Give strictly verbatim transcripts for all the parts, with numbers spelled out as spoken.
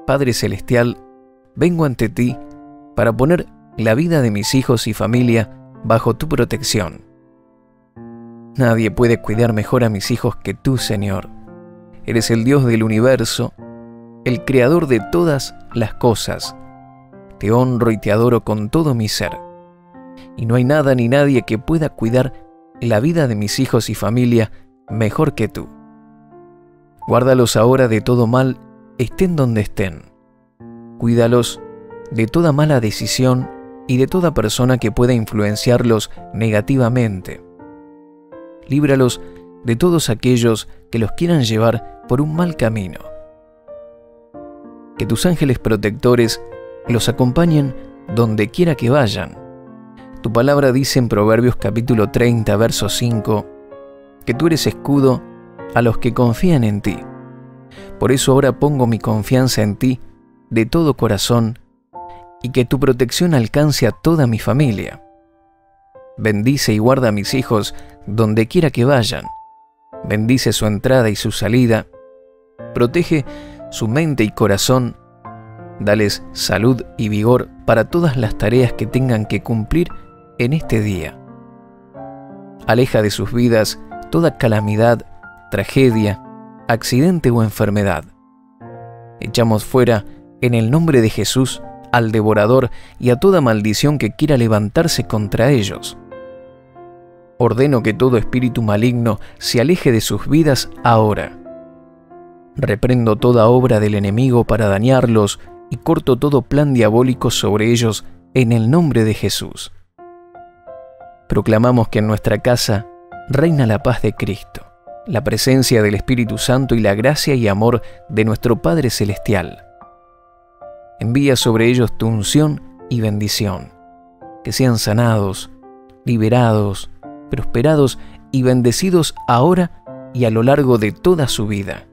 Padre Celestial, vengo ante ti para poner la vida de mis hijos y familia bajo tu protección. Nadie puede cuidar mejor a mis hijos que tú, Señor. Eres el Dios del universo, el creador de todas las cosas. Te honro y te adoro con todo mi ser. Y no hay nada ni nadie que pueda cuidar la vida de mis hijos y familia mejor que tú. Guárdalos ahora de todo mal, estén donde estén. Cuídalos de toda mala decisión y de toda persona que pueda influenciarlos negativamente. Líbralos de todos aquellos que los quieran llevar por un mal camino. Que tus ángeles protectores los acompañen donde quiera que vayan. Tu palabra dice en Proverbios capítulo treinta, verso cinco, que tú eres escudo a los que confían en ti. Por eso ahora pongo mi confianza en ti de todo corazón y que tu protección alcance a toda mi familia. Bendice y guarda a mis hijos donde quiera que vayan. Bendice su entrada y su salida. Protege su mente y corazón. Dales salud y vigor para todas las tareas que tengan que cumplir en este día. Aleja de sus vidas toda calamidad, tragedia, accidente o enfermedad. Echamos fuera, en el nombre de Jesús, al devorador y a toda maldición que quiera levantarse contra ellos. Ordeno que todo espíritu maligno se aleje de sus vidas ahora. Reprendo toda obra del enemigo para dañarlos y corto todo plan diabólico sobre ellos en el nombre de Jesús. Proclamamos que en nuestra casa reina la paz de Cristo, la presencia del Espíritu Santo y la gracia y amor de nuestro Padre Celestial. Envía sobre ellos tu unción y bendición, que sean sanados, liberados, prosperados y bendecidos ahora y a lo largo de toda su vida.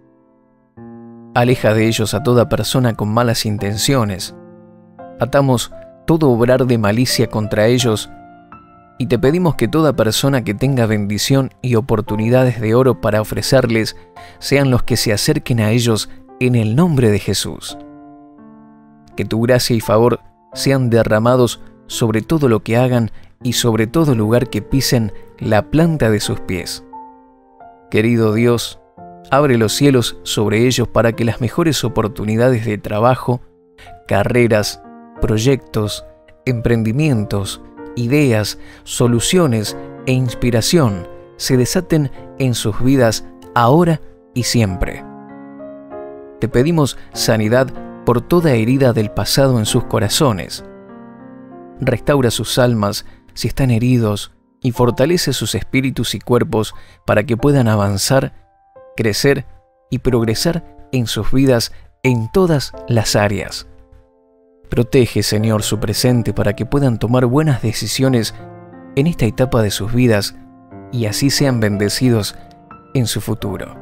Aleja de ellos a toda persona con malas intenciones. Atamos todo obrar de malicia contra ellos y te pedimos que toda persona que tenga bendición y oportunidades de oro para ofrecerles sean los que se acerquen a ellos en el nombre de Jesús. Que tu gracia y favor sean derramados sobre todo lo que hagan y sobre todo lugar que pisen la planta de sus pies. Querido Dios, abre los cielos sobre ellos para que las mejores oportunidades de trabajo, carreras, proyectos, emprendimientos, ideas, soluciones e inspiración se desaten en sus vidas ahora y siempre. Te pedimos sanidad por toda herida del pasado en sus corazones. Restaura sus almas si están heridos y fortalece sus espíritus y cuerpos para que puedan avanzar, crecer y progresar en sus vidas en todas las áreas. Protege, Señor, su presente para que puedan tomar buenas decisiones en esta etapa de sus vidas y así sean bendecidos en su futuro.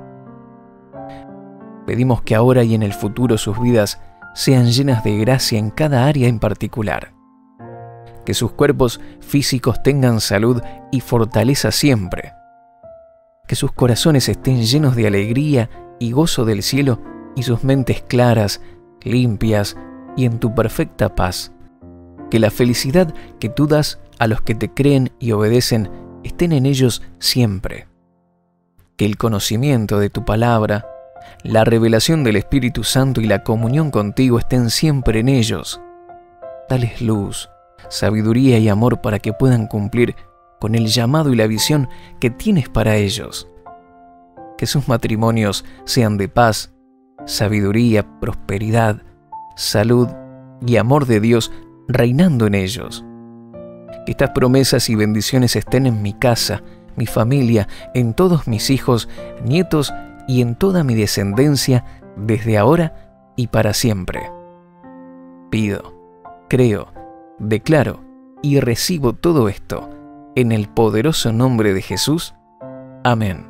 Pedimos que ahora y en el futuro sus vidas sean llenas de gracia en cada área en particular. Que sus cuerpos físicos tengan salud y fortaleza siempre. Que sus corazones estén llenos de alegría y gozo del cielo y sus mentes claras, limpias y en tu perfecta paz. Que la felicidad que tú das a los que te creen y obedecen estén en ellos siempre. Que el conocimiento de tu palabra, la revelación del Espíritu Santo y la comunión contigo estén siempre en ellos. Dales luz, sabiduría y amor para que puedan cumplir con el llamado y la visión que tienes para ellos. Que sus matrimonios sean de paz, sabiduría, prosperidad, salud y amor de Dios reinando en ellos. Que estas promesas y bendiciones estén en mi casa, mi familia, en todos mis hijos, nietos y en toda mi descendencia desde ahora y para siempre. Pido, creo, declaro y recibo todo esto en el poderoso nombre de Jesús. Amén.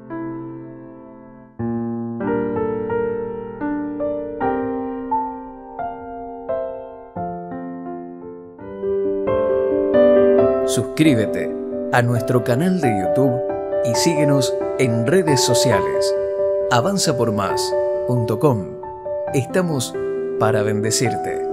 Suscríbete a nuestro canal de YouTube y síguenos en redes sociales. avanza por más punto com. Estamos para bendecirte.